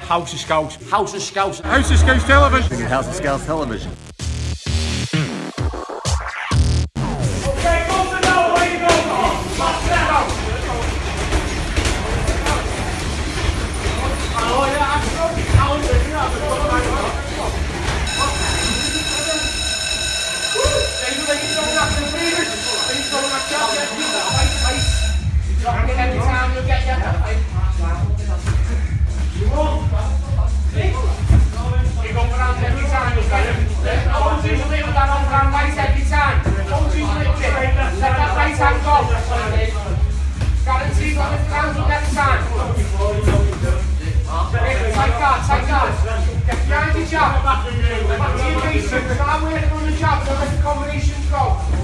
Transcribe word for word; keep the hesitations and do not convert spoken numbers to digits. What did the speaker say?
House of Scouts. House of Scouts. House of Scouts Television. House of Scouts Television. Every time you get your you go around every time you get it. Don't use a little that over and right every time. Don't use a little bit. Let that right hand go. Guaranteed on the ground every time. Tight guard, tight guard. Get behind your jab. Back to your base. Start working on the jab and let the combinations go.